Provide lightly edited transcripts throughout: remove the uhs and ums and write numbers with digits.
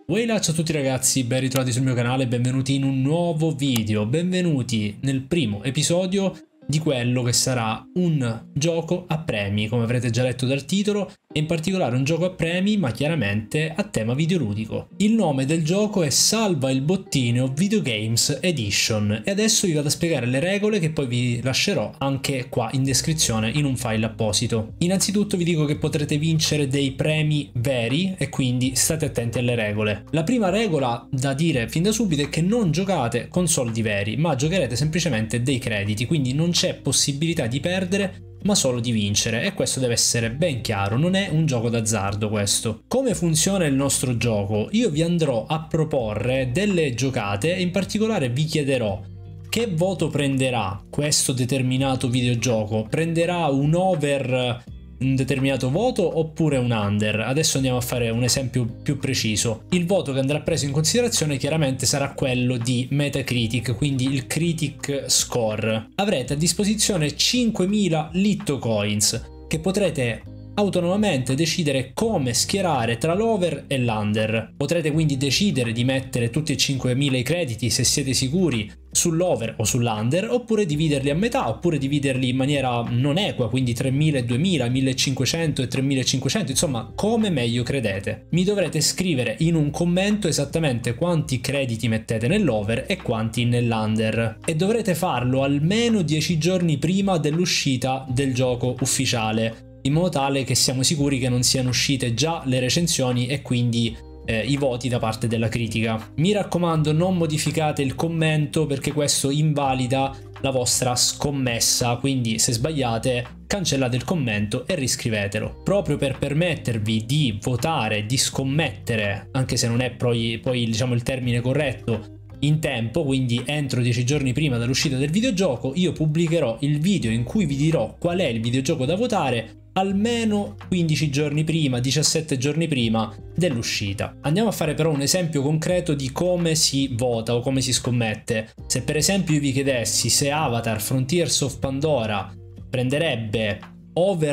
Ciao a tutti ragazzi, ben ritrovati sul mio canale, benvenuti in un nuovo video, benvenuti nel primo episodio di quello che sarà un gioco a premi, come avrete già letto dal titolo, e in particolare un gioco a premi ma chiaramente a tema videoludico. Il nome del gioco è Salva il bottino Video Games Edition e adesso vi vado a spiegare le regole che poi vi lascerò anche qua in descrizione in un file apposito. Innanzitutto vi dico che potrete vincere dei premi veri e quindi state attenti alle regole. La prima regola da dire fin da subito è che non giocate con soldi veri, ma giocherete semplicemente dei crediti, quindi non c'è possibilità di perdere ma solo di vincere, e questo deve essere ben chiaro, non è un gioco d'azzardo questo. Come funziona il nostro gioco? Io vi andrò a proporre delle giocate e in particolare vi chiederò che voto prenderà questo determinato videogioco. Prenderà un over un determinato voto oppure un under? Adesso andiamo a fare un esempio più preciso. Il voto che andrà preso in considerazione chiaramente sarà quello di Metacritic, quindi il critic score. Avrete a disposizione 5000 Litto Coins che potrete autonomamente decidere come schierare tra l'over e l'under. Potrete quindi decidere di mettere tutti e 5000 i crediti, se siete sicuri, sull'over o sull'under, oppure dividerli a metà, oppure dividerli in maniera non equa, quindi 3000 e 2000, 1500 e 3500, insomma come meglio credete. Mi dovrete scrivere in un commento esattamente quanti crediti mettete nell'over e quanti nell'under, e dovrete farlo almeno 10 giorni prima dell'uscita del gioco ufficiale, in modo tale che siamo sicuri che non siano uscite già le recensioni e quindi i voti da parte della critica. Mi raccomando, non modificate il commento perché questo invalida la vostra scommessa, quindi se sbagliate cancellate il commento e riscrivetelo, proprio per permettervi di votare, di scommettere, anche se non è poi diciamo il termine corretto, in tempo, quindi entro 10 giorni prima dall'uscita del videogioco. Io pubblicherò il video in cui vi dirò qual è il videogioco da votare almeno 15 giorni prima, 17 giorni prima dell'uscita. Andiamo a fare però un esempio concreto di come si vota o come si scommette. Se per esempio io vi chiedessi se Avatar Frontiers of Pandora prenderebbe over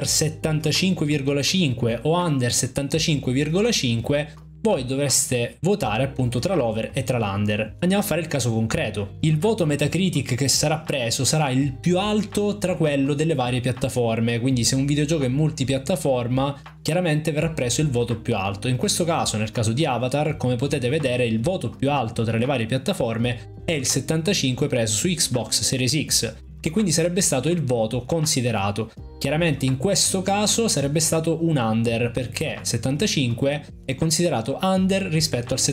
75,5 o under 75,5, voi dovreste votare appunto tra l'over e tra l'under. Andiamo a fare il caso concreto. Il voto Metacritic che sarà preso sarà il più alto tra quello delle varie piattaforme, quindi se un videogioco è multipiattaforma chiaramente verrà preso il voto più alto. In questo caso, nel caso di Avatar, come potete vedere, il voto più alto tra le varie piattaforme è il 75 preso su Xbox Series X, che quindi sarebbe stato il voto considerato. Chiaramente in questo caso sarebbe stato un under, perché 75 è considerato under rispetto al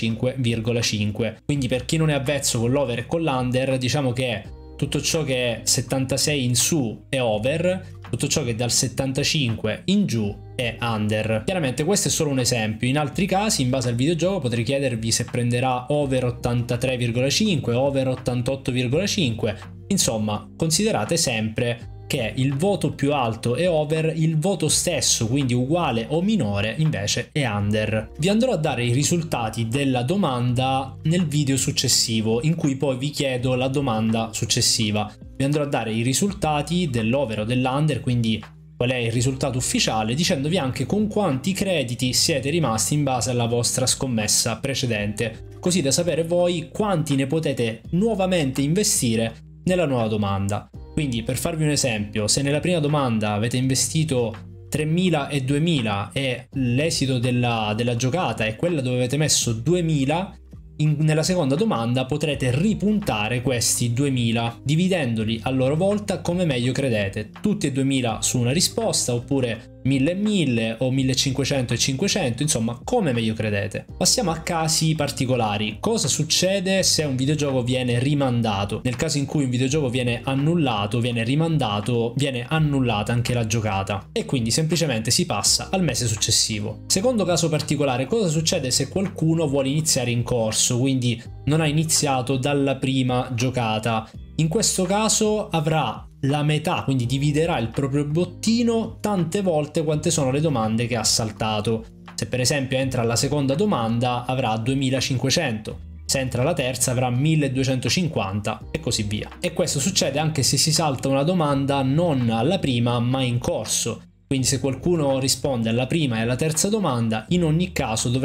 75,5. Quindi per chi non è avvezzo con l'over e con l'under, diciamo che tutto ciò che è 76 in su è over, tutto ciò che è dal 75 in giù è under. Chiaramente questo è solo un esempio. In altri casi, in base al videogioco, potrei chiedervi se prenderà over 83,5, over 88,5. Insomma, considerate sempre che il voto più alto è over, il voto stesso, quindi uguale o minore, invece è under. Vi andrò a dare i risultati della domanda nel video successivo, in cui poi vi chiedo la domanda successiva. Vi andrò a dare i risultati dell'over o dell'under, quindi qual è il risultato ufficiale, dicendovi anche con quanti crediti siete rimasti in base alla vostra scommessa precedente, così da sapere voi quanti ne potete nuovamente investire nella nuova domanda. Quindi, per farvi un esempio, se nella prima domanda avete investito 3000 e 2000 e l'esito della giocata è quella dove avete messo 2000, nella seconda domanda potrete ripuntare questi 2000 dividendoli a loro volta come meglio credete, tutti e 2000 su una risposta, oppure 1000 e 1000 o 1500 e 500, insomma come meglio credete. Passiamo a casi particolari. Cosa succede se un videogioco viene rimandato? Nel caso in cui un videogioco viene annullato, viene rimandato, viene annullata anche la giocata e quindi semplicemente si passa al mese successivo. Secondo caso particolare, cosa succede se qualcuno vuole iniziare in corso, quindi non ha iniziato dalla prima giocata? In questo caso avrà la metà, quindi dividerà il proprio bottino tante volte quante sono le domande che ha saltato. Se per esempio entra alla seconda domanda avrà 2500, se entra alla terza avrà 1250 e così via. E questo succede anche se si salta una domanda non alla prima ma in corso. Quindi se qualcuno risponde alla prima e alla terza domanda, in ogni caso dovrà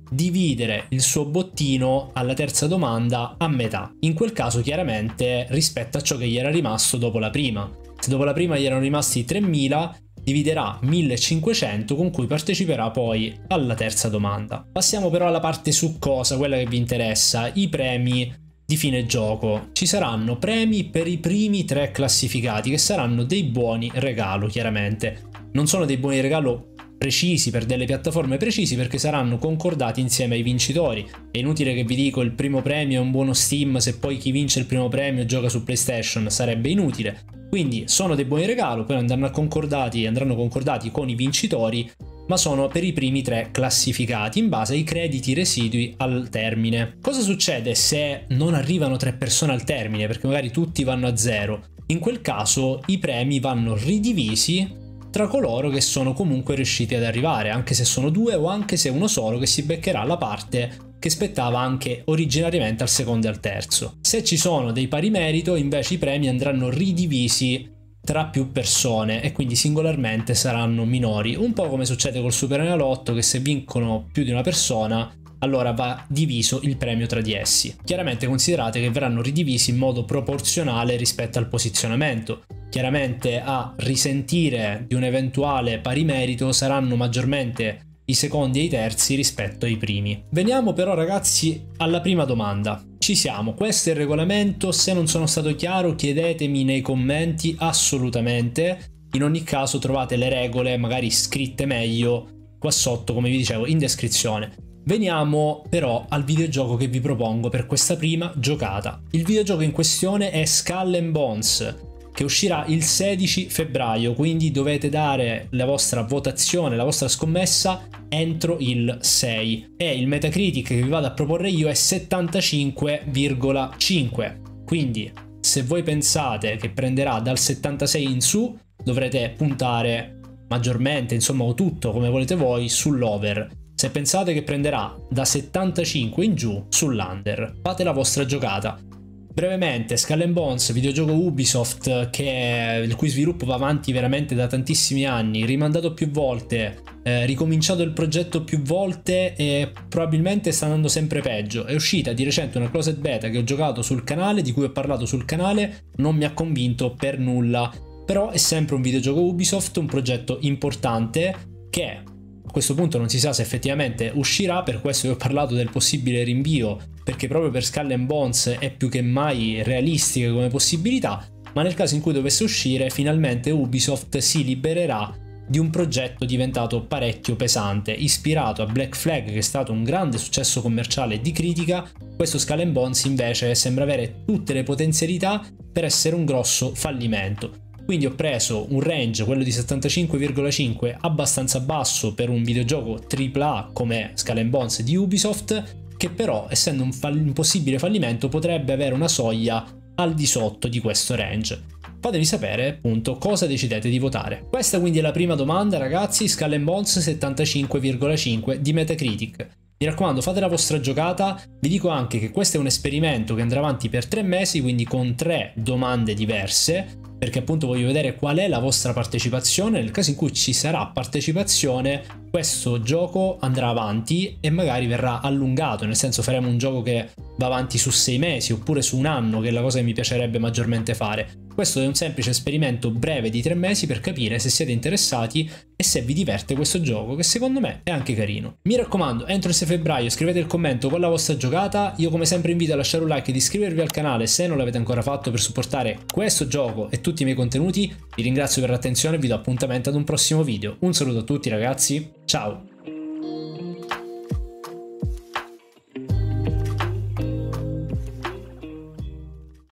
dividere il suo bottino alla terza domanda a metà. In quel caso chiaramente rispetto a ciò che gli era rimasto dopo la prima. Se dopo la prima gli erano rimasti 3.000, dividerà 1.500 con cui parteciperà poi alla terza domanda. Passiamo però alla parte succosa, quella che vi interessa, i premi di fine gioco. Ci saranno premi per i primi 3 classificati, che saranno dei buoni regalo, chiaramente. Non sono dei buoni regalo precisi per delle piattaforme precisi, perché saranno concordati insieme ai vincitori. È inutile che vi dico il primo premio è un buono Steam se poi chi vince il primo premio gioca su PlayStation, sarebbe inutile. Quindi sono dei buoni regalo, poi andranno concordati con i vincitori, ma sono per i primi 3 classificati in base ai crediti residui al termine. Cosa succede se non arrivano 3 persone al termine, perché magari tutti vanno a 0? In quel caso i premi vanno ridivisi tra coloro che sono comunque riusciti ad arrivare, anche se sono 2 o anche se uno solo che si beccherà la parte che spettava anche originariamente al secondo e al terzo. Se ci sono dei pari merito, invece i premi andranno ridivisi tra più persone e quindi singolarmente saranno minori, un po' come succede col Superenalotto, che se vincono più di una persona allora va diviso il premio tra di essi. Chiaramente considerate che verranno ridivisi in modo proporzionale rispetto al posizionamento. Chiaramente a risentire di un eventuale pari merito saranno maggiormente i secondi e i terzi rispetto ai primi. Veniamo però ragazzi alla prima domanda. Ci siamo, questo è il regolamento, se non sono stato chiaro chiedetemi nei commenti assolutamente. In ogni caso trovate le regole magari scritte meglio qua sotto, come vi dicevo, in descrizione. Veniamo però al videogioco che vi propongo per questa prima giocata. Il videogioco in questione è Skull and Bones, che uscirà il 16 febbraio, quindi dovete dare la vostra votazione, la vostra scommessa entro il 6. E il Metacritic che vi vado a proporre io è 75,5. Quindi se voi pensate che prenderà dal 76 in su, dovrete puntare maggiormente, insomma, o tutto come volete voi, sull'over. Se pensate che prenderà da 75 in giù, sull'under. Fate la vostra giocata. Brevemente, Skull and Bones, videogioco Ubisoft il cui sviluppo va avanti veramente da tantissimi anni, rimandato più volte, ricominciato il progetto più volte e probabilmente sta andando sempre peggio. È uscita di recente una closed beta che ho giocato sul canale, di cui ho parlato sul canale, non mi ha convinto per nulla, però è sempre un videogioco Ubisoft, un progetto importante che a questo punto non si sa se effettivamente uscirà, per questo vi ho parlato del possibile rinvio, perché proprio per Skull and Bones è più che mai realistica come possibilità, ma nel caso in cui dovesse uscire finalmente Ubisoft si libererà di un progetto diventato parecchio pesante. Ispirato a Black Flag, che è stato un grande successo commerciale e di critica, questo Skull and Bones invece sembra avere tutte le potenzialità per essere un grosso fallimento. Quindi ho preso un range, quello di 75,5, abbastanza basso per un videogioco AAA come Skull and Bones di Ubisoft, che però, essendo un possibile fallimento, potrebbe avere una soglia al di sotto di questo range. Fatemi sapere appunto cosa decidete di votare. Questa quindi è la prima domanda ragazzi, Skull and Bones 75,5 di Metacritic. Mi raccomando, fate la vostra giocata. Vi dico anche che questo è un esperimento che andrà avanti per 3 mesi, quindi con 3 domande diverse, perché appunto voglio vedere qual è la vostra partecipazione. Nel caso in cui ci sarà partecipazione, questo gioco andrà avanti e magari verrà allungato, nel senso faremo un gioco che va avanti su 6 mesi oppure su un anno, che è la cosa che mi piacerebbe maggiormente fare. Questo è un semplice esperimento breve di 3 mesi per capire se siete interessati e se vi diverte questo gioco, che secondo me è anche carino. Mi raccomando, entro il 6 febbraio scrivete il commento con la vostra giocata. Io come sempre invito a lasciare un like ed iscrivervi al canale se non l'avete ancora fatto per supportare questo gioco e tutti i miei contenuti. Vi ringrazio per l'attenzione e vi do appuntamento ad un prossimo video. Un saluto a tutti ragazzi, ciao!